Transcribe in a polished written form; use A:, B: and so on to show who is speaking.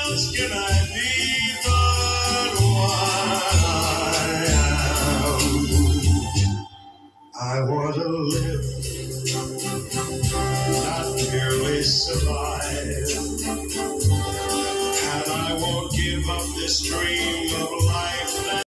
A: else can I be but what I am? I want to live, not merely survive. And I won't give up this dream of life.